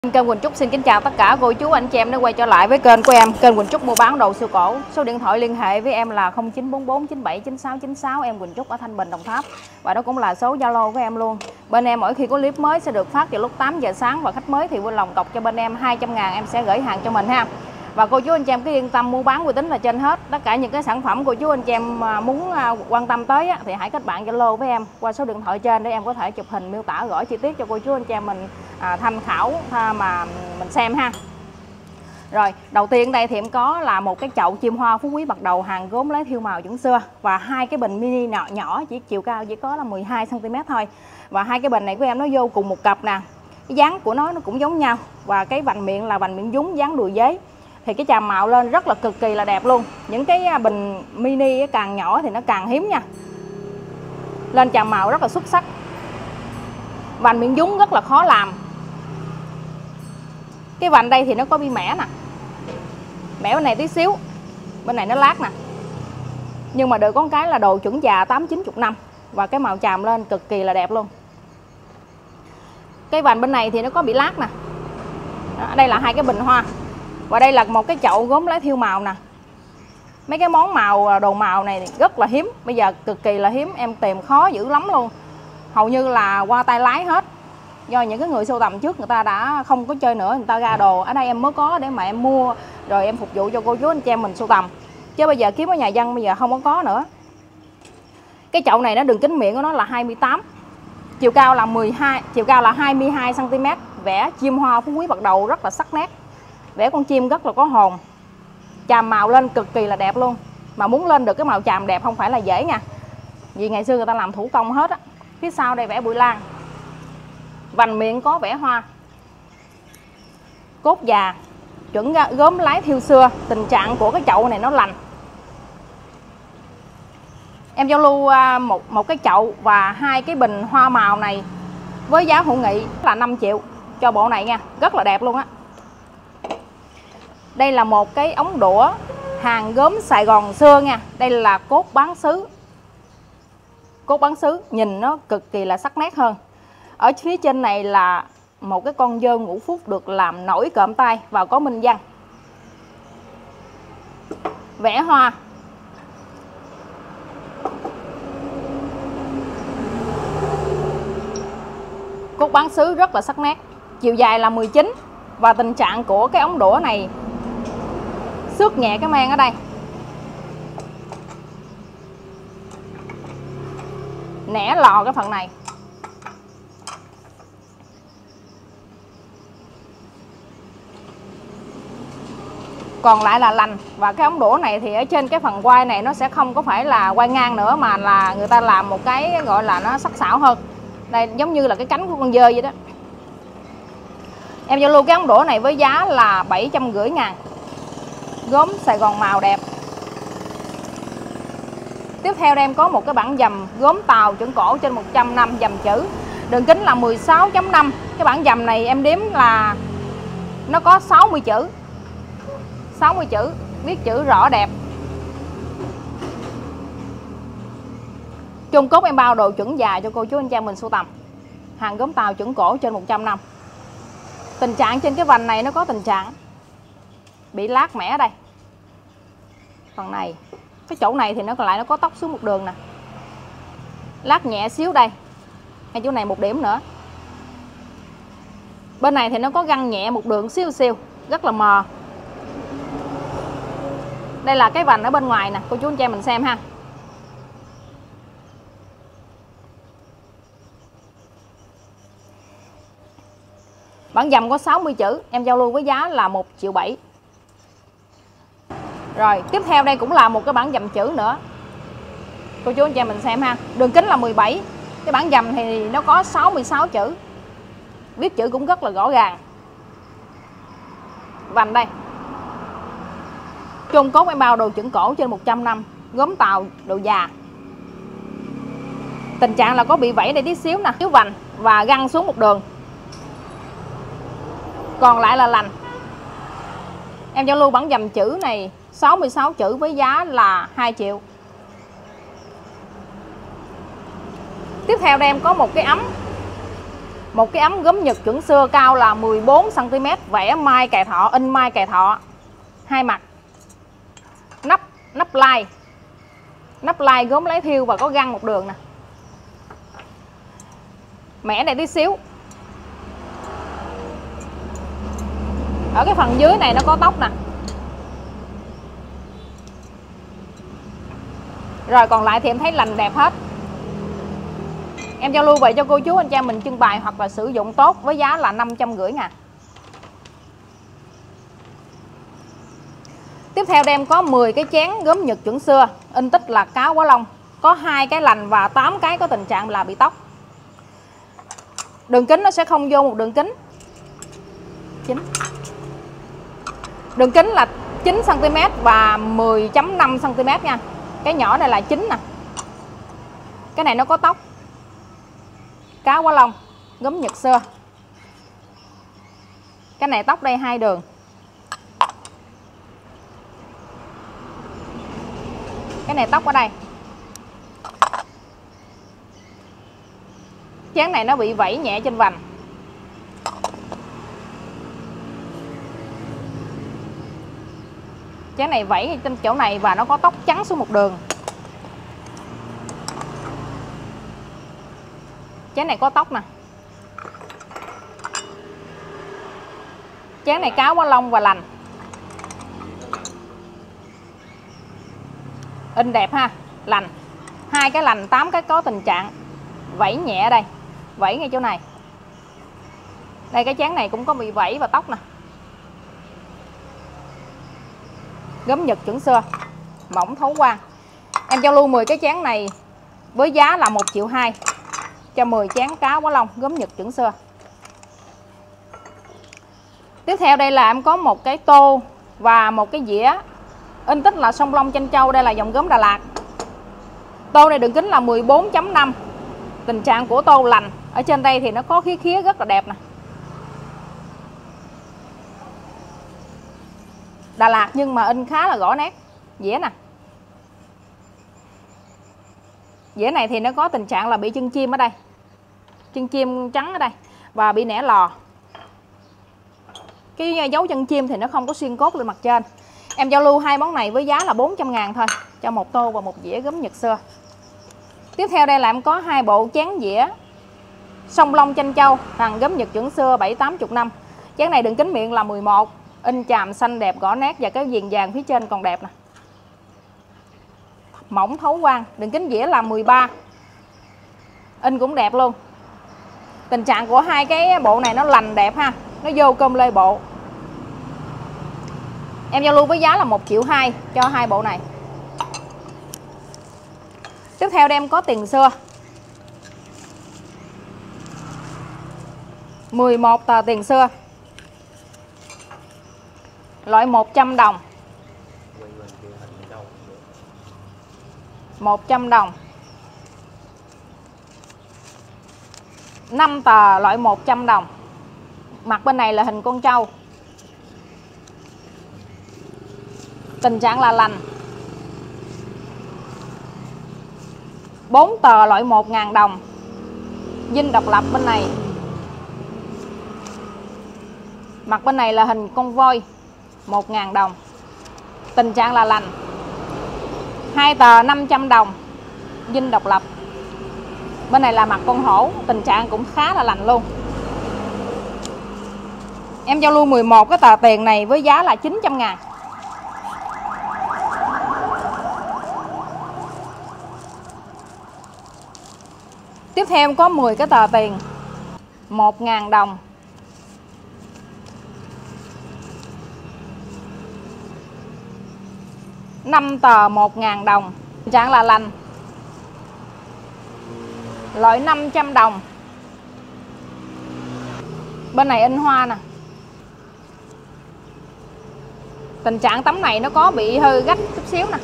Kênh Quỳnh Trúc xin kính chào tất cả cô chú anh chị em đã quay trở lại với kênh của em, kênh Quỳnh Trúc mua bán đồ siêu cổ. Số điện thoại liên hệ với em là 0944979696, em Quỳnh Trúc ở Thanh Bình, Đồng Tháp. Và đó cũng là số Zalo của em luôn. Bên em mỗi khi có clip mới sẽ được phát vào lúc 8 giờ sáng và khách mới thì vui lòng cọc cho bên em 200.000, em sẽ gửi hàng cho mình ha. Và cô chú anh chị em cứ yên tâm, mua bán uy tín là trên hết. Tất cả những cái sản phẩm cô chú anh chị em muốn quan tâm tới thì hãy kết bạn Zalo với em qua số điện thoại trên để em có thể chụp hình miêu tả rõ chi tiết cho cô chú anh chị em mình tham khảo mà mình xem ha. Rồi, đầu tiên đây thì em có là một cái chậu chim hoa phú quý bắt đầu hàng gốm lấy thiêu màu chuẩn xưa và hai cái bình mini nhỏ chỉ chiều cao chỉ có là 12 cm thôi. Và hai cái bình này của em nó vô cùng một cặp nè. Cái dáng của nó cũng giống nhau và cái vành miệng là vành miệng dúng dáng đùi dế. Thì cái chàm màu lên rất là cực kỳ là đẹp luôn. Những cái bình mini càng nhỏ thì nó càng hiếm nha. Lên chàm màu rất là xuất sắc. Vành miệng dúng rất là khó làm. Cái vành đây thì nó có bi mẻ nè. Mẻ bên này tí xíu, bên này nó lát nè. Nhưng mà được có cái là đồ chuẩn già 8-90 năm. Và cái màu chàm lên cực kỳ là đẹp luôn. Cái vành bên này thì nó có bị lát nè. Đó, đây là hai cái bình hoa. Và đây là một cái chậu gốm lá thiêu màu nè. Mấy cái món màu, đồ màu này rất là hiếm. Bây giờ cực kỳ là hiếm, em tìm khó dữ lắm luôn. Hầu như là qua tay lái hết. Do những cái người sưu tầm trước người ta đã không có chơi nữa, người ta ra đồ ở đây em mới có để mà em mua rồi em phục vụ cho cô chú anh chị em mình sưu tầm. Chứ bây giờ kiếm ở nhà dân bây giờ không có nữa. Cái chậu này nó đường kính miệng của nó là 28, chiều cao là 22 cm, vẽ chim hoa phú quý bắt đầu rất là sắc nét. Vẽ con chim rất là có hồn. Chàm màu lên cực kỳ là đẹp luôn. Mà muốn lên được cái màu chàm đẹp không phải là dễ nha. Vì ngày xưa người ta làm thủ công hết á. Phía sau đây vẽ bụi lan. Vành miệng có vẽ hoa. Cốt già, chuẩn gốm lái thiêu xưa. Tình trạng của cái chậu này nó lành. Em giao lưu một cái chậu và hai cái bình hoa màu này với giá hữu nghị là 5 triệu cho bộ này nha. Rất là đẹp luôn á. Đây là một cái ống đũa hàng gốm Sài Gòn xưa nha. Đây là cốt bán sứ. Cốt bán sứ nhìn nó cực kỳ là sắc nét hơn. Ở phía trên này là một cái con dơ ngũ phúc được làm nổi cộm tay và có minh văn. Vẽ hoa. Cốt bán sứ rất là sắc nét. Chiều dài là 19. Và tình trạng của cái ống đũa này xước nhẹ cái men ở đây. Nẻ lò cái phần này. Còn lại là lành. Và cái ống đũa này thì ở trên cái phần quai này nó sẽ không có phải là quai ngang nữa, mà là người ta làm một cái gọi là nó sắc sảo hơn. Đây giống như là cái cánh của con dơi vậy đó. Em giao lưu cái ống đũa này với giá là 750.000. Gốm Sài Gòn màu đẹp. Tiếp theo đây em có một cái bản dầm gốm Tàu chuẩn cổ trên 100 năm, dầm chữ. Đường kính là 16.5. Cái bản dầm này em đếm là nó có 60 chữ. 60 chữ, viết chữ rõ đẹp. Chung cốt em bao đồ chuẩn già cho cô chú anh chị em mình sưu tầm. Hàng gốm Tàu chuẩn cổ trên 100 năm. Tình trạng trên cái vành này nó có tình trạng bị lát mẻ ở đây. Phần này, cái chỗ này thì nó còn lại nó có tóc xuống một đường nè. Lát nhẹ xíu đây. Ngay chỗ này một điểm nữa. Bên này thì nó có găng nhẹ một đường xíu xíu, rất là mờ. Đây là cái vành ở bên ngoài nè, cô chú anh chị em mình xem ha. Bản dầm có 60 chữ, em giao lưu với giá là 1,7 triệu. Rồi, tiếp theo đây cũng là một cái bản dầm chữ nữa. Cô chú anh chị em mình xem ha. Đường kính là 17. Cái bản dầm thì nó có 66 chữ. Viết chữ cũng rất là rõ ràng. Vành đây. Chung cốt em bao đồ chuẩn cổ trên 100 năm. Gốm Tàu độ già. Tình trạng là có bị vẫy đây tí xíu nè. Xíu vành và găng xuống một đường. Còn lại là lành. Em giao lưu bản dầm chữ này 66 chữ với giá là 2 triệu. Tiếp theo đây em có một cái ấm Một cái ấm gốm Nhật chuẩn xưa cao là 14 cm, vẽ mai cài thọ, in mai cài thọ, hai mặt. Nắp lai. Nắp lai gốm lấy thiêu và có găng một đường nè. Mẻ này tí xíu. Ở cái phần dưới này nó có tóc nè. Rồi còn lại thì em thấy lành đẹp hết. Em giao lưu về cho cô chú anh chị em mình trưng bày hoặc là sử dụng tốt với giá là 550.000. Tiếp theo đây em có 10 cái chén gốm Nhật chuẩn xưa, in tích là cá Quá Long, có 2 cái lành và 8 cái có tình trạng là bị tóc. Đường kính nó sẽ không vô một đường kính. Đường kính là 9 cm và 10.5 cm nha. Cái nhỏ này là 9 nè. Cái này nó có tóc. Cá Quá Long, gốm Nhật xưa. Cái này tóc đây 2 đường. Cái này tóc ở đây. Chén này nó bị vẩy nhẹ trên vành. Chén này vẩy trên chỗ này và nó có tóc trắng xuống một đường. Chén này có tóc nè. Chén này cá Quá Long và lành. In đẹp ha, lành. 2 cái lành, 8 cái có tình trạng vẩy nhẹ ở đây, vẩy ngay chỗ này. Đây cái chén này cũng có bị vẩy và tóc nè. Gốm Nhật chuẩn xưa, mỏng thấu quang. Em giao lưu 10 cái chén này với giá là 1.200.000 cho 10 chén cá Quá Long gốm Nhật chuẩn xưa. Tiếp theo đây là em có một cái tô và một cái dĩa, in tích là sông Long Tranh Châu. Đây là dòng gốm Đà Lạt. Tô này đường kính là 14.5. Tình trạng của tô lành. Ở trên đây thì nó có khía rất là đẹp nè. Đà Lạt nhưng mà in khá là rõ nét. Dĩa nè. Dĩa này thì nó có tình trạng là bị chân chim ở đây. Chân chim trắng ở đây. Và bị nẻ lò. Cái dấu chân chim thì nó không có xuyên cốt lên mặt trên. Em giao lưu 2 món này với giá là 400.000 thôi cho một tô và một dĩa gốm Nhật xưa. Tiếp theo đây là em có 2 bộ chén dĩa sông Long Tranh Châu, hàng gốm Nhật chuẩn xưa 7-80 năm. Chén này đường kính miệng là 11, in chàm xanh đẹp gõ nét và cái viền vàng phía trên còn đẹp nè. Mỏng thấu quang, đường kính dĩa là 13. In cũng đẹp luôn. Tình trạng của 2 cái bộ này nó lành đẹp ha, nó vô cơm lê bộ. Em giao lưu với giá là 1.200.000 cho 2 bộ này. Tiếp theo đem có tiền xưa, 11 tờ tiền xưa, loại 100 đồng, 100 đồng, 5 tờ loại 100 đồng. Mặt bên này là hình con trâu. Tình trạng là lành. 4 tờ loại 1.000 đồng. Dinh độc lập bên này. Mặt bên này là hình con voi, 1.000 đồng. Tình trạng là lành. 2 tờ 500 đồng. Dinh độc lập. Bên này là mặt con hổ, tình trạng cũng khá là lành luôn. Em giao lưu 11 cái tờ tiền này với giá là 900.000. Tiếp theo em có 10 cái tờ tiền 1.000 đồng. Năm tờ 1.000 đồng. Tình trạng là lành. Loại 500 đồng. Bên này in hoa nè. Tình trạng tấm này nó có bị hơi gách chút xíu nè.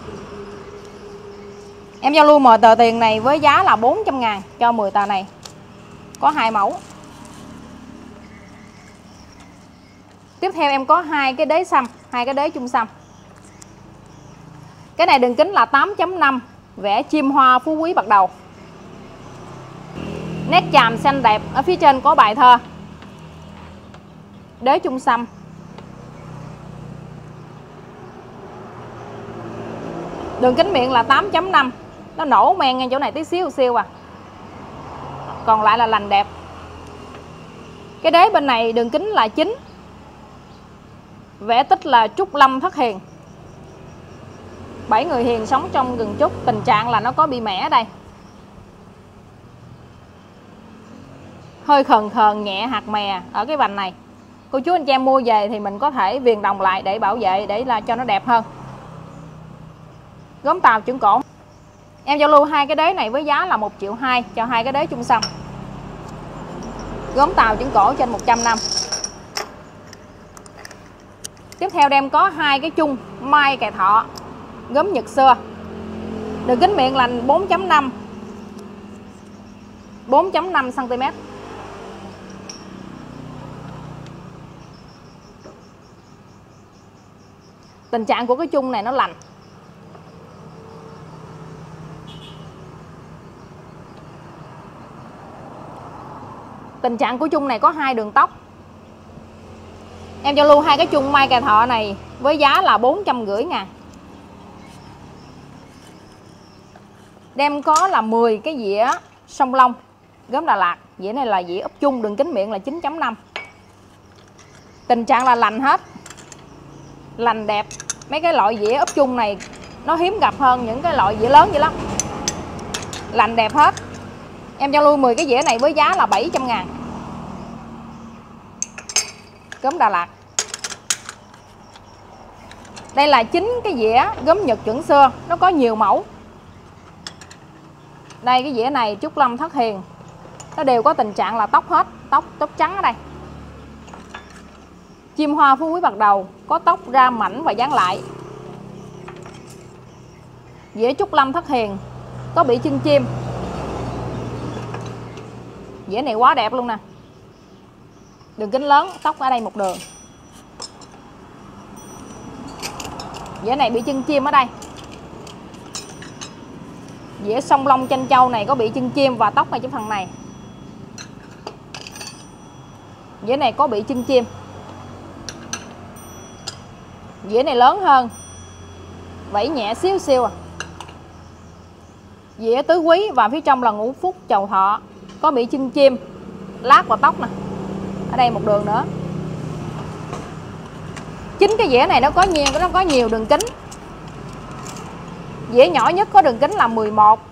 Em giao lưu 10 tờ tiền này với giá là 400.000 cho 10 tờ này. Có 2 mẫu. Tiếp theo em có 2 cái đế xăm, 2 cái đế chung xăm. Cái này đường kính là 8.5, vẽ chim hoa phú quý bạc đầu. Nét chàm xanh đẹp. Ở phía trên có bài thơ. Đế chung xăm. Đường kính miệng là 8.5. Nó nổ men ngay chỗ này tí xíu xíu à. Còn lại là lành đẹp. Cái đế bên này đường kính là 9. Vẽ tích là Trúc Lâm Thất Hiền. 7 người hiền sống trong rừng trúc. Tình trạng là nó có bị mẻ ở đây. Hơi khờn khờn nhẹ hạt mè ở cái vành này. Cô chú anh chị em mua về thì mình có thể viền đồng lại để bảo vệ, để là cho nó đẹp hơn. Gốm Tàu chưởng cổ. Em giao lưu hai cái đế này với giá là 1,2 triệu cho hai cái đế chung xăm. Gốm Tàu chưởng cổ trên 100 năm. Tiếp theo đem có hai cái chung mai cài thọ gốm Nhật xưa. Đường kính miệng là 4.5 cm. Tình trạng của cái chung này nó lành. Tình trạng của chung này có hai đường tóc. Em giao lưu hai cái chung mai cài thọ này với giá là 450.000. Đem có là 10 cái dĩa sông Long gốm Đà Lạt. Dĩa này là dĩa úp chung, đường kính miệng là 9.5. Tình trạng là lành hết. Lành đẹp. Mấy cái loại dĩa úp chung này nó hiếm gặp hơn những cái loại dĩa lớn vậy lắm. Lành đẹp hết. Em giao lưu 10 cái dĩa này với giá là 700.000. Gốm Đà Lạt. Đây là 9 cái dĩa gốm Nhật chuẩn xưa. Nó có nhiều mẫu. Đây cái dĩa này Trúc Lâm Thất Hiền. Nó đều có tình trạng là tóc hết. Tóc trắng ở đây. Chim hoa phú quý bạc đầu. Có tóc ra mảnh và dán lại. Dĩa Trúc Lâm Thất Hiền. Có bị chân chim. Dĩa này quá đẹp luôn nè. Đường kính lớn, tóc ở đây một đường. Dĩa này bị chân chim ở đây. Dĩa sông Long Chanh Châu này có bị chân chim và tóc ngay chỗ phần này. Dĩa này có bị chân chim. Dĩa này lớn hơn. Vẫy nhẹ xíu xíu à. Dĩa tứ quý và phía trong là ngũ phúc chầu thọ. Có bị chân chim, lát vào tóc nè. Ở đây một đường nữa. 9 cái dĩa này nó có nhiều đường kính. Dĩa nhỏ nhất có đường kính là 11.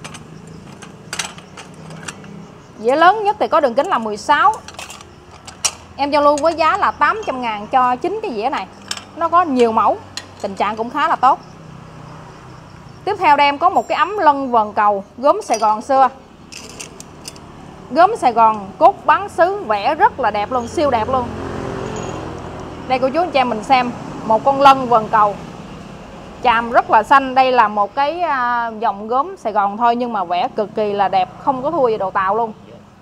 Dĩa lớn nhất thì có đường kính là 16. Em giao lưu với giá là 800.000 cho 9 cái dĩa này. Nó có nhiều mẫu. Tình trạng cũng khá là tốt. Tiếp theo đây em có một cái ấm lân vờn cầu gốm Sài Gòn xưa. Gốm Sài Gòn cốt bán sứ vẽ rất là đẹp luôn, siêu đẹp luôn. Đây cô chú anh chị em mình xem một con lân vờn cầu. Chàm rất là xanh. Đây là một cái dòng gốm Sài Gòn thôi nhưng mà vẽ cực kỳ là đẹp, không có thua gì đồ Tàu luôn.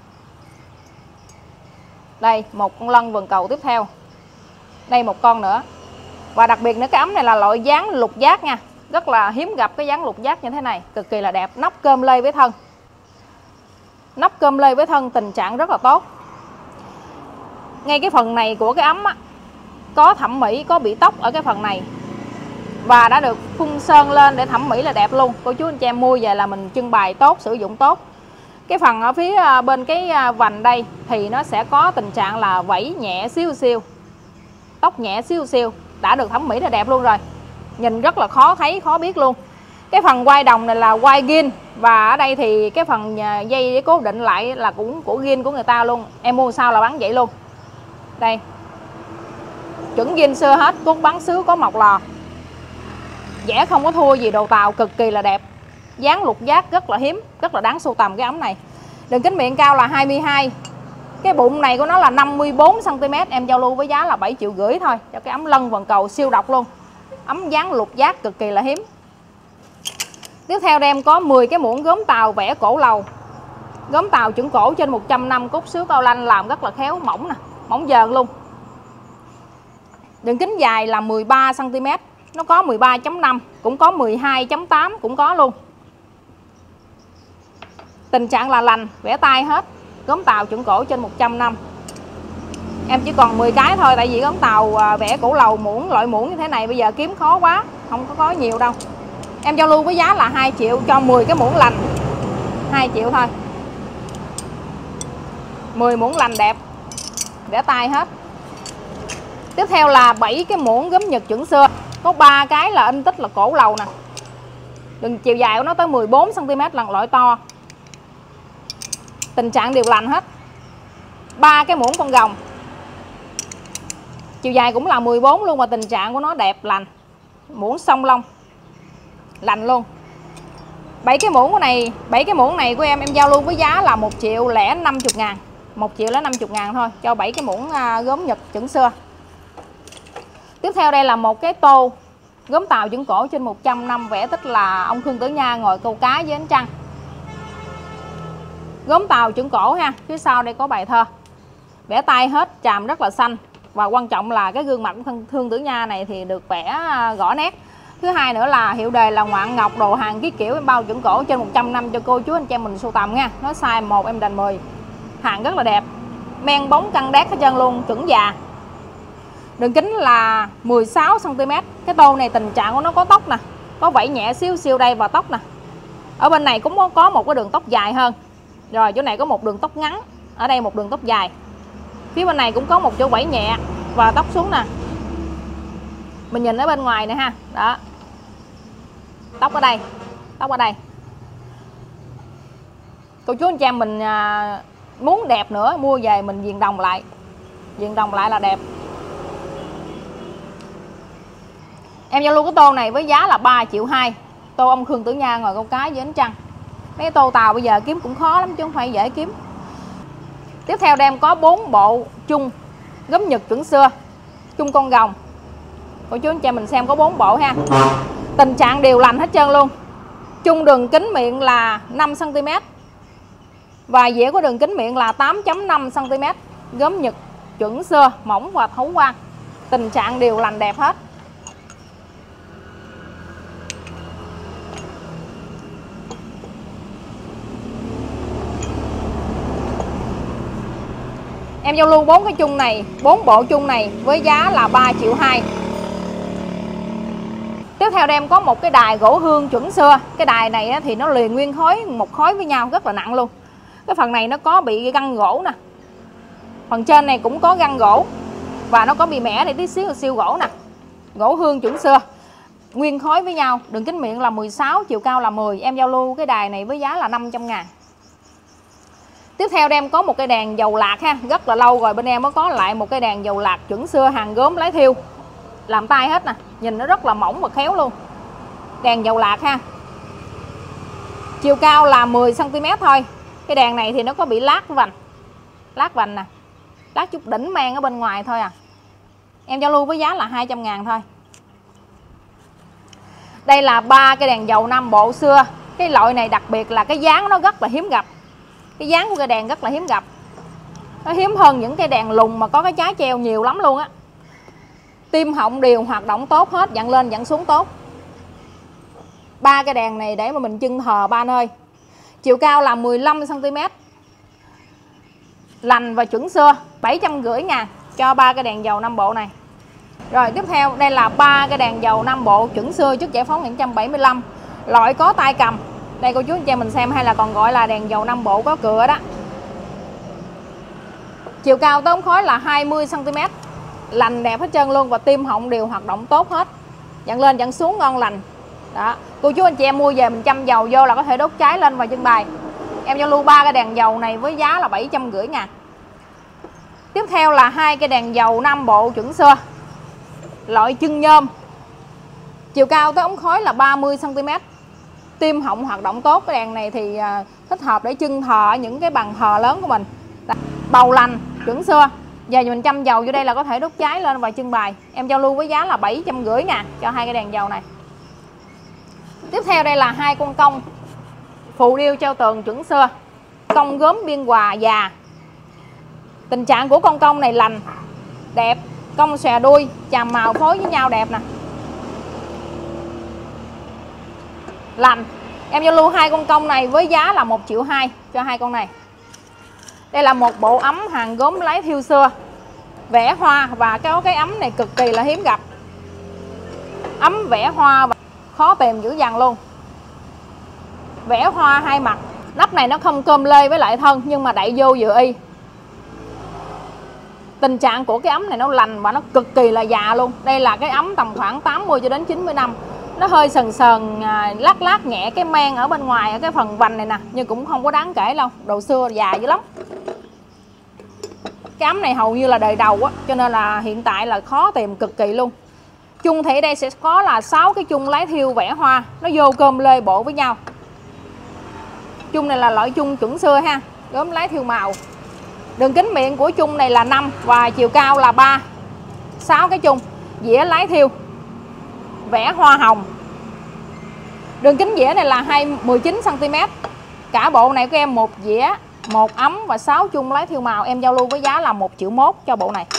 Đây một con lân vờn cầu tiếp theo. Đây một con nữa. Và đặc biệt nữa cái ấm này là loại dáng lục giác nha. Rất là hiếm gặp cái dáng lục giác như thế này, cực kỳ là đẹp. Nắp cơm lê với thân. Nắp cơm lê với thân tình trạng rất là tốt. Ngay cái phần này của cái ấm á, có thẩm mỹ, có bị tóc ở cái phần này. Và đã được phun sơn lên để thẩm mỹ là đẹp luôn. Cô chú anh chị em mua về là mình trưng bày tốt, sử dụng tốt. Cái phần ở phía bên cái vành đây thì nó sẽ có tình trạng là vẫy nhẹ xíu xíu. Tóc nhẹ xíu xíu. Đã được thẩm mỹ là đẹp luôn rồi. Nhìn rất là khó thấy, khó biết luôn. Cái phần quai đồng này là quai gin. Và ở đây thì cái phần dây để cố định lại là cũng của gin của người ta luôn. Em mua sao là bán vậy luôn. Đây. Chuẩn gin xưa hết. Cốt bán sứ có mọc lò. Vẽ không có thua gì đồ Tàu, cực kỳ là đẹp. Dáng lục giác rất là hiếm, rất là đáng sưu tầm cái ấm này. Đường kính miệng cao là 22. Cái bụng này của nó là 54 cm. Em giao lưu với giá là 7,5 triệu thôi cho cái ấm lân vần cầu siêu độc luôn. Ấm dáng lục giác cực kỳ là hiếm. Tiếp theo đây em có 10 cái muỗng gốm Tàu vẽ cổ lầu. Gốm Tàu chuẩn cổ trên 100 năm, cốt sứ cao lanh làm rất là khéo, mỏng nè, mỏng dờn luôn. Đường kính dài là 13 cm. Nó có 13.5, cũng có 12.8 cũng có luôn. Tình trạng là lành, vẽ tay hết. Gốm Tàu chuẩn cổ trên 100 năm. Em chỉ còn 10 cái thôi, tại vì gốm Tàu vẽ cổ lầu muỗng, loại muỗng như thế này bây giờ kiếm khó quá, không có nhiều đâu. Em giao lưu với giá là 2 triệu cho 10 cái muỗng lành. 2 triệu thôi. 10 muỗng lành đẹp, vẽ tay hết. Tiếp theo là 7 cái muỗng gốm Nhật chuẩn xưa. Có 3 cái là in tích là cổ lầu nè. Đường chiều dài của nó tới 14 cm là loại to. Tình trạng đều lành hết. 3 cái muỗng con rồng. Chiều dài cũng là 14 luôn, mà tình trạng của nó đẹp lành. Muỗng song long. Lành luôn. 7 cái muỗng này của em giao lưu với giá là 1.050 ngàn. 1.050 ngàn thôi cho 7 cái muỗng gốm Nhật chuẩn xưa. Tiếp theo đây là một cái tô gốm Tàu chuẩn cổ trên 100 năm, vẽ tích là ông Khương Tử Nha ngồi câu cá với ánh trăng. Gốm Tàu chuẩn cổ ha, phía sau đây có bài thơ. Vẽ tay hết, chàm rất là xanh. Và quan trọng là cái gương mặt của Khương Tử Nha này thì được vẽ rõ nét. Thứ hai nữa là hiệu đề là Ngoạn Ngọc, đồ hàng ký kiểu em bao chuẩn cổ trên 100 năm cho cô chú anh chị em mình sưu tầm nha. Nó size 1 em đành 10. Hàng rất là đẹp. Men bóng căng đét hết trơn luôn, chuẩn già. Đường kính là 16 cm. Cái tô này tình trạng của nó có tóc nè, có vảy nhẹ xíu xíu đây và tóc nè. Ở bên này cũng có một cái đường tóc dài hơn. Rồi chỗ này có một đường tóc ngắn, ở đây một đường tóc dài. Phía bên này cũng có một chỗ vảy nhẹ và tóc xuống nè. Mình nhìn ở bên ngoài nè ha. Đó. Tóc ở đây. Tóc ở đây. Cô chú anh chị em mình muốn đẹp nữa mua về mình viền đồng lại. Viền đồng lại là đẹp. Em giao lưu cái tô này với giá là 3,2 triệu. Tô ông Khương Tử Nha ngồi câu cá với ánh trăng. Mấy cái tô Tàu bây giờ kiếm cũng khó lắm chứ không phải dễ kiếm. Tiếp theo đem có 4 bộ chung gốm Nhật chuẩn xưa, chung con rồng. Cô chú anh chị mình xem có 4 bộ ha. Tình trạng đều lành hết trơn luôn. Chung đường kính miệng là 5 cm. Và dĩa của đường kính miệng là 8.5 cm. Gốm Nhật chuẩn xưa, mỏng và thấu quang. Tình trạng đều lành đẹp hết. Em giao lưu 4 cái chung này, 4 bộ chung này với giá là 3,2 triệu. Tiếp theo đem có một cái đài gỗ hương chuẩn xưa. Cái đài này thì nó liền nguyên khối, một khối với nhau rất là nặng luôn. Cái phần này nó có bị găng gỗ nè. Phần trên này cũng có găng gỗ. Và nó có bị mẻ này tí xíu siêu gỗ nè. Gỗ hương chuẩn xưa, nguyên khối với nhau. Đường kính miệng là 16, chiều cao là 10. Em giao lưu cái đài này với giá là 500 ngàn. Tiếp theo đem có một cái đèn dầu lạc ha. Rất là lâu rồi bên em mới có lại một cái đèn dầu lạc chuẩn xưa, hàng gốm lái thiêu. Làm tay hết nè. Nhìn nó rất là mỏng và khéo luôn. Đèn dầu lạc ha. Chiều cao là 10 cm thôi. Cái đèn này thì nó có bị lát vành. Lát vành nè. Lát chút đỉnh men ở bên ngoài thôi à. Em giao lưu với giá là 200 ngàn thôi. Đây là 3 cái đèn dầu 5 bộ xưa. Cái loại này đặc biệt là cái dáng nó rất là hiếm gặp. Cái dáng của cây đèn rất là hiếm gặp. Nó hiếm hơn những cây đèn lùng mà có cái trái treo nhiều lắm luôn á. Tim họng đều hoạt động tốt hết, dặn lên dặn xuống tốt. 3 cái đèn này để mà mình trưng thờ ba nơi. Chiều cao là 15 cm. Lành và chuẩn xưa, 750 ngàn cho 3 cái đèn dầu 5 bộ này. Rồi tiếp theo đây là 3 cái đèn dầu 5 bộ chuẩn xưa trước giải phóng 1975. Loại có tay cầm. Đây cô chú anh chị mình xem, hay là còn gọi là đèn dầu 5 bộ có cửa đó. Chiều cao tới ống khói là 20 cm. Lành đẹp hết trơn luôn và tim họng đều hoạt động tốt hết. Dặn lên dặn xuống ngon lành. Đó, cô chú anh chị em mua về mình châm dầu vô là có thể đốt cháy lên và trưng bày. Em giao lưu 3 cái đèn dầu này với giá là 750 ngàn. Tiếp theo là 2 cái đèn dầu 5 bộ chuẩn xưa. Loại chân nhôm. Chiều cao tới ống khói là 30 cm. Tim họng hoạt động tốt. Cái đèn này thì thích hợp để trưng thờ những cái bàn thờ lớn của mình. Bầu lành chuẩn xưa. Giờ mình châm dầu vô đây là có thể đốt cháy lên và trưng bày. Em giao lưu với giá là 750 ngàn cho 2 cái đèn dầu này. Tiếp theo đây là 2 con công phù điêu treo tường chuẩn xưa. Công gốm Biên Hòa già. Tình trạng của con công này lành, đẹp, cong xòe đuôi, chàm màu phối với nhau đẹp nè. Lành, Em giao lưu hai con công này với giá là 1,2 triệu cho hai con này. Đây là một bộ ấm hàng gốm lái thiêu xưa, vẽ hoa, và cái ấm này cực kỳ là hiếm gặp. Ấm vẽ hoa và khó tìm dữ dằn luôn. Vẽ hoa hai mặt. Nắp này nó không cơm lê với lại thân, nhưng mà đậy vô vừa y. Tình trạng của cái ấm này nó lành và nó cực kỳ là già luôn. Đây là cái ấm tầm khoảng 80 cho đến 90 năm. Nó hơi sần sần, lát lát nhẹ cái men ở bên ngoài, ở cái phần vành này nè, nhưng cũng không có đáng kể đâu. Đồ xưa già dữ lắm. Cái ấm này hầu như là đời đầu á, cho nên là hiện tại là khó tìm cực kỳ luôn. Chung thì ở đây sẽ có là 6 cái chung lái thiêu vẽ hoa, nó vô cơm lê bộ với nhau. Chung này là loại chung chuẩn xưa ha, gốm lái thiêu màu. Đường kính miệng của chung này là 5 và chiều cao là 3. 6 cái chung, dĩa lái thiêu, vẽ hoa hồng. Đường kính dĩa này là 19 cm. Cả bộ này của em một dĩa, một ấm và 6 chung lái thiêu màu. Em giao lưu với giá là 1,1 triệu cho bộ này.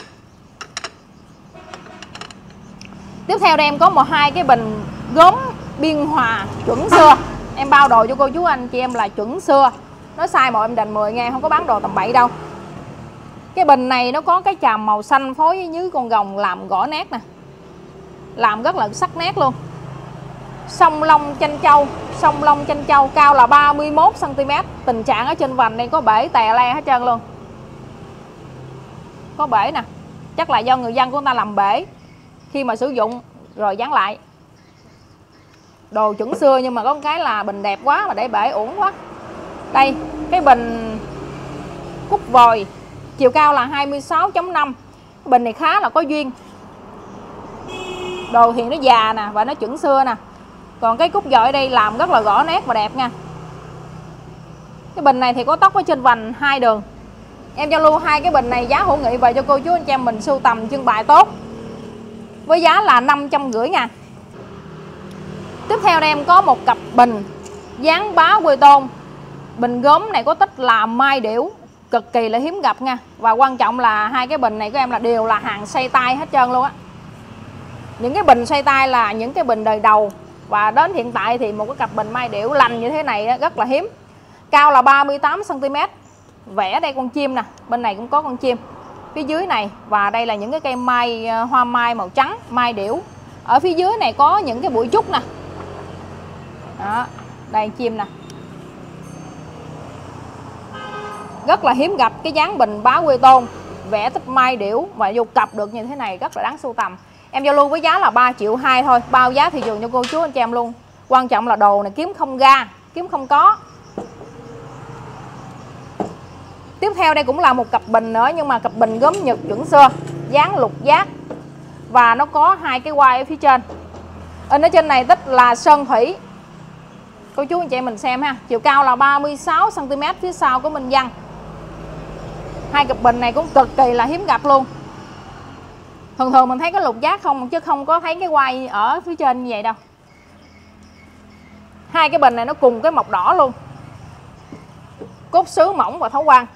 Tiếp theo đây em có hai cái bình gốm Biên Hòa chuẩn xưa. Em bao đồ cho cô chú anh chị em là chuẩn xưa. Nó size một em đành 10 nghe, không có bán đồ tầm bậy đâu. Cái bình này nó có cái chàm màu xanh phối với nhứ con gồng làm gõ nét nè. Làm rất là sắc nét luôn. Song long chanh châu, song long chanh châu, cao là 31 cm. Tình trạng ở trên vành này có bể tè le hết trơn luôn. Có bể nè. Chắc là do người dân của người ta làm bể khi mà sử dụng rồi dán lại. Đồ chuẩn xưa nhưng mà có cái là bình đẹp quá mà để bể uổng quá. Đây, cái bình cúc vòi, chiều cao là 26.5. Bình này khá là có duyên. Đồ thì nó già nè và nó chuẩn xưa nè. Còn cái cúc vòi ở đây làm rất là rõ nét và đẹp nha. Cái bình này thì có tóc ở trên vành 2 đường. Em giao lưu hai cái bình này giá hữu nghị về cho cô chú anh chị em mình sưu tầm trưng bày tốt, với giá là 550 ngàn. Tiếp theo đây em có một cặp bình dán báo quê tôn. Bình gốm này có tích là mai điểu, cực kỳ là hiếm gặp nha. Và quan trọng là hai cái bình này của em là đều là hàng xoay tay hết trơn luôn á. Những cái bình xoay tay là những cái bình đời đầu. Và đến hiện tại thì một cái cặp bình mai điểu lành như thế này rất là hiếm. Cao là 38 cm. Vẽ đây con chim nè, bên này cũng có con chim phía dưới này. Và đây là những cái cây mai, hoa mai màu trắng, mai điểu. Ở phía dưới này có những cái bụi trúc nè. Đó, đây chim nè. Rất là hiếm gặp cái dáng bình báo quê tôn, vẽ tích mai điểu và vô cặp được như thế này, rất là đáng sưu tầm. Em giao lưu với giá là 3,2 triệu thôi, bao giá thị trường cho cô chú anh chị em luôn. Quan trọng là đồ này kiếm không ra, kiếm không có. Tiếp theo đây cũng là một cặp bình nữa, nhưng mà cặp bình gốm Nhật chuẩn xưa, dáng lục giác. Và nó có hai cái quai ở phía trên. Ở trên này tích là sơn thủy. Cô chú anh chị mình xem ha. Chiều cao là 36 cm, phía sau có minh văn. Hai cặp bình này cũng cực kỳ là hiếm gặp luôn. Thường thường mình thấy cái lục giác không, chứ không có thấy cái quai ở phía trên như vậy đâu. Hai cái bình này nó cùng cái mộc đỏ luôn. Cốt sứ mỏng và thấu quang.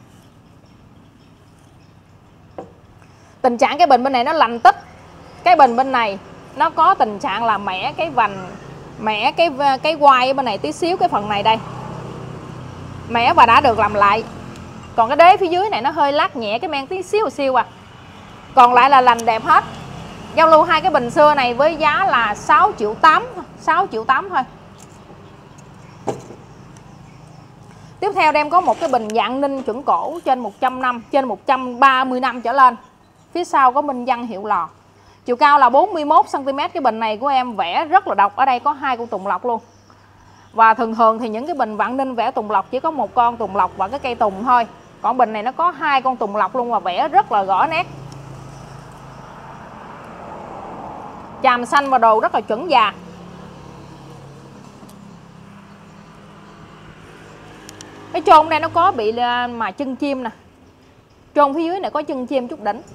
Tình trạng cái bình bên này nó lành tích. Cái bình bên này nó có tình trạng là mẻ cái vành, mẻ cái quai ở bên này tí xíu, cái phần này đây mẻ và đã được làm lại. Còn cái đế phía dưới này nó hơi lát nhẹ cái men tí xíu à. Còn lại là lành đẹp hết. Giao lưu hai cái bình xưa này với giá là 6,8 triệu, 6,8 triệu thôi. Tiếp theo đem có một cái bình dạng ninh chuẩn cổ trên 100 năm, trên 130 năm trở lên. Phía sau có minh văn hiệu lò. Chiều cao là 41 cm. Cái bình này của em vẽ rất là độc. Ở đây có hai con tùng lộc luôn. Và thường thường thì những cái bình vạn ninh vẽ tùng lộc chỉ có một con tùng lộc và cái cây tùng thôi. Còn bình này nó có hai con tùng lộc luôn và vẽ rất là rõ nét. Chàm xanh và đồ rất là chuẩn già. Cái chôn đây nó có bị mà chân chim nè. Chôn phía dưới này có chân chim chút đỉnh.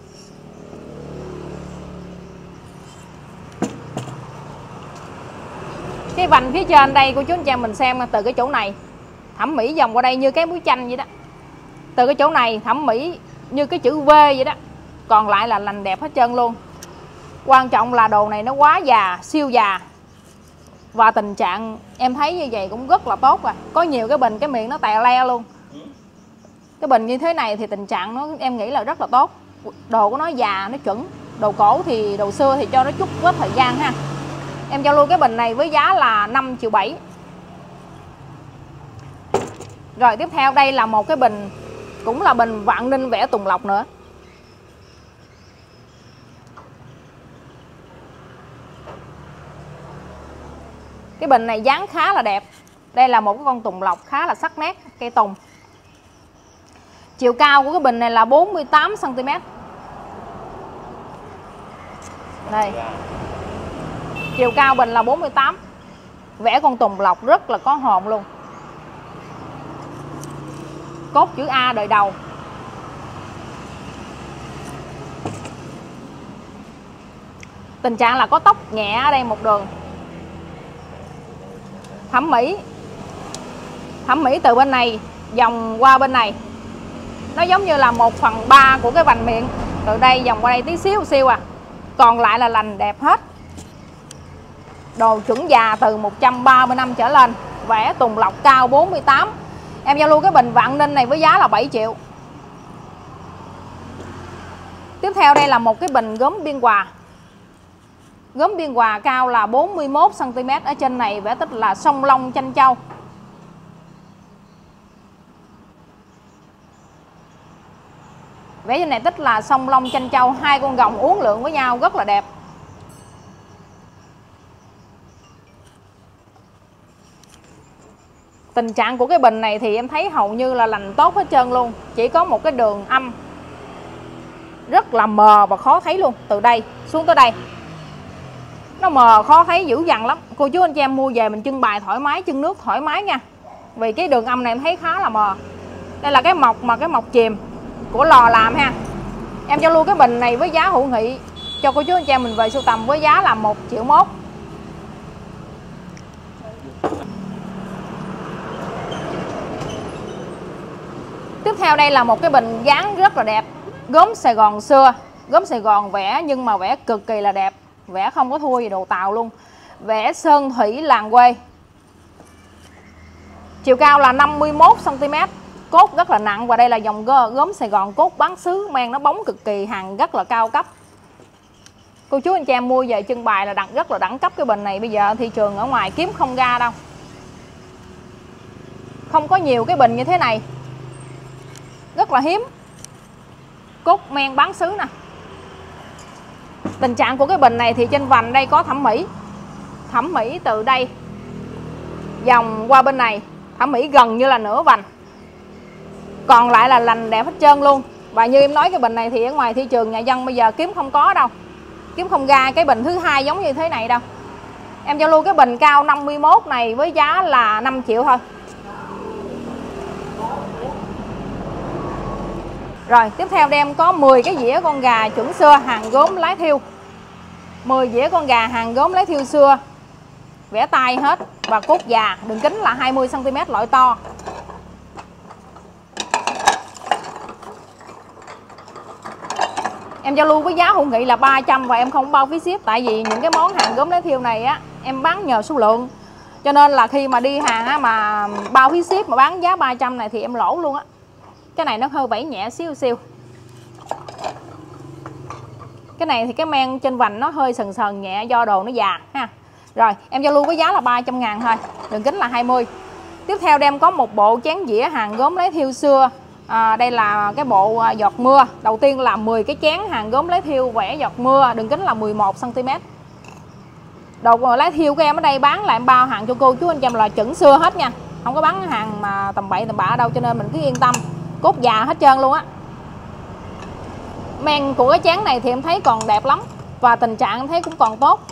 Cái vành phía trên đây của chú anh chị mình xem từ cái chỗ này thẩm mỹ vòng qua đây như cái muối chanh vậy đó. Từ cái chỗ này thẩm mỹ như cái chữ V vậy đó. Còn lại là lành đẹp hết trơn luôn. Quan trọng là đồ này nó quá già, siêu già. Và tình trạng em thấy như vậy cũng rất là tốt rồi. Có nhiều cái bình cái miệng nó tè le luôn. Cái bình như thế này thì tình trạng nó em nghĩ là rất là tốt. Đồ của nó già, nó chuẩn. Đồ cổ thì đồ xưa thì cho nó chút ít thời gian ha. Em giao lưu cái bình này với giá là 5,7 triệu. Rồi tiếp theo đây là một cái bình, cũng là bình Vạn Ninh vẽ Tùng Lộc nữa. Cái bình này dáng khá là đẹp. Đây là một cái con tùng lộc khá là sắc nét, cây tùng. Chiều cao của cái bình này là 48 cm. Đây. Chiều cao bình là 48. Vẽ con tùng lộc rất là có hồn luôn. Cốt chữ A đời đầu. Tình trạng là có tóc nhẹ ở đây một đường. Thẩm mỹ từ bên này vòng qua bên này, nó giống như là 1/3 của cái vành miệng. Từ đây vòng qua đây tí xíu à. Còn lại là lành đẹp hết. Đồ chuẩn già từ 130 năm trở lên. Vẽ tùng lộc cao 48. Em giao lưu cái bình Vạn Ninh này với giá là 7 triệu. Tiếp theo đây là một cái bình gốm Biên Hòa. Gốm Biên Hòa cao là 41 cm. Ở trên này vẽ tích là sông Long Chanh Châu. Vẽ trên này tích là sông Long Chanh Châu. Hai con rồng uốn lượn với nhau rất là đẹp. Tình trạng của cái bình này thì em thấy hầu như là lành tốt hết trơn luôn. Chỉ có một cái đường âm rất là mờ và khó thấy luôn. Từ đây xuống tới đây nó mờ khó thấy dữ dằn lắm. Cô chú anh chị em mua về mình trưng bày thoải mái, trưng nước thoải mái nha. Vì cái đường âm này em thấy khá là mờ. Đây là cái mộc mà cái mộc chìm của lò làm ha. Em giao lưu cái bình này với giá hữu nghị cho cô chú anh chị em mình về sưu tầm với giá là 1,1 triệu. Tiếp theo đây là một cái bình dáng rất là đẹp. Gốm Sài Gòn xưa. Gốm Sài Gòn vẽ nhưng mà vẽ cực kỳ là đẹp. Vẽ không có thua gì đồ Tàu luôn. Vẽ sơn thủy làng quê. Chiều cao là 51 cm. Cốt rất là nặng. Và đây là dòng gốm Sài Gòn cốt bán xứ. Mang nó bóng cực kỳ, hàng rất là cao cấp. Cô chú anh chị em mua về trưng bày là rất là đẳng cấp. Cái bình này bây giờ thị trường ở ngoài kiếm không ra đâu. Không có nhiều cái bình như thế này. Rất là hiếm. Cốt men bán xứ nè. Tình trạng của cái bình này thì trên vành đây có thẩm mỹ. Thẩm mỹ từ đây vòng qua bên này. Thẩm mỹ gần như là nửa vành. Còn lại là lành đẹp hết trơn luôn. Và như em nói cái bình này thì ở ngoài thị trường nhà dân bây giờ kiếm không có đâu. Kiếm không ra cái bình thứ hai giống như thế này đâu. Em giao lưu cái bình cao 51 này với giá là 5 triệu thôi. Rồi tiếp theo đây em có 10 cái dĩa con gà chuẩn xưa hàng gốm lái thiêu. 10 dĩa con gà hàng gốm lái thiêu xưa. Vẽ tay hết và cốt già. Đường kính là 20 cm loại to. Em giao lưu với giá hữu nghị là 300 và em không bao phí ship. Tại vì những cái món hàng gốm lái thiêu này á em bán nhờ số lượng. Cho nên là khi mà đi hàng á, mà bao phí ship mà bán giá 300 này thì em lỗ luôn á. Cái này nó hơi vẩy nhẹ xíu. Cái này thì cái men trên vành nó hơi sần nhẹ do đồ nó già ha. Rồi em giao lưu với giá là 300.000 thôi. Đường kính là 20. Tiếp theo đem có một bộ chén dĩa hàng gốm lái thiêu xưa. Đây là cái bộ giọt mưa. Đầu tiên là 10 cái chén hàng gốm lái thiêu vẽ giọt mưa. Đường kính là 11 cm. Đồ lái thiêu của em ở đây bán là em bao hàng cho cô chú anh chị em là chuẩn xưa hết nha. Không có bán hàng mà tầm bậy tầm bạ đâu. Cho nên mình cứ yên tâm. Cốt già hết trơn luôn á. Men của cái chén này thì em thấy còn đẹp lắm. Và tình trạng em thấy cũng còn tốt.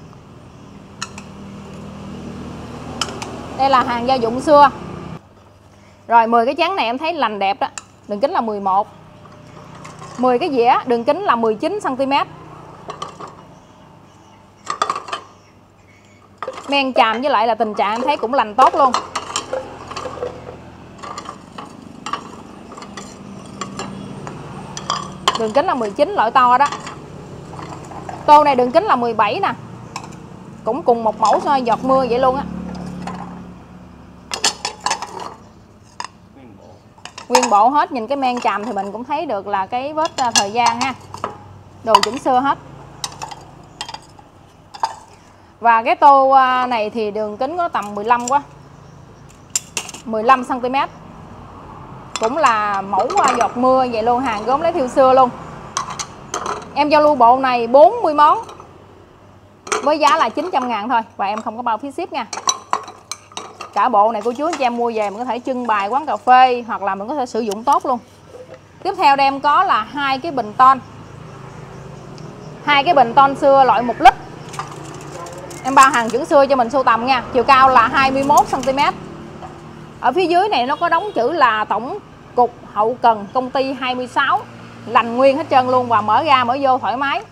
Đây là hàng gia dụng xưa. Rồi 10 cái chén này em thấy lành đẹp đó. Đường kính là 11. 10 cái dĩa đường kính là 19 cm. Men chàm với lại là tình trạng em thấy cũng lành tốt luôn. Đường kính là 19 loại to đó. Tô này đường kính là 17 nè. Cũng cùng một mẫu xoay giọt mưa vậy luôn á. Nguyên bộ hết, nhìn cái men chàm thì mình cũng thấy được là cái vết thời gian ha. Đồ chuẩn xưa hết. Và cái tô này thì đường kính có tầm 15 quá, 15 cm. Cũng là mẫu giọt mưa vậy luôn, hàng gốm lấy thiêu xưa luôn. Em giao lưu bộ này 40 món với giá là 900.000 thôi, và em không có bao phí ship nha. Cả bộ này cô chú anh chị em mua về mình có thể trưng bày quán cà phê hoặc là mình có thể sử dụng tốt luôn. Tiếp theo đây em có là hai cái bình ton. Hai cái bình ton xưa loại 1 lít. Em bao hàng chuẩn xưa cho mình sưu tầm nha. Chiều cao là 21 cm. Ở phía dưới này nó có đóng chữ là tổng cục hậu cần công ty 26, lành nguyên hết trơn luôn, và mở ra mở vô thoải mái.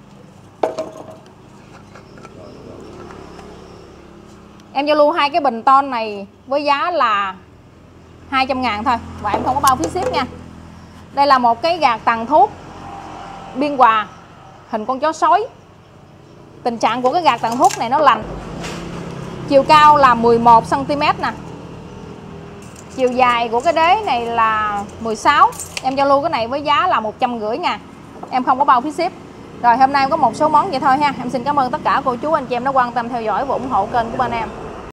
Em giao lưu hai cái bình ton này với giá là 200.000 thôi, và em không có bao phí ship nha. Đây là một cái gạt tàn thuốc biên hòa hình con chó sói. Tình trạng của cái gạt tàn thuốc này nó lành. Chiều cao là 11 cm nè. Chiều dài của cái đế này là 16. Em giao lưu cái này với giá là 150.000. Em không có bao phí ship. Rồi hôm nay em có một số món vậy thôi ha. Em xin cảm ơn tất cả cô chú anh chị em đã quan tâm theo dõi và ủng hộ kênh của bên em.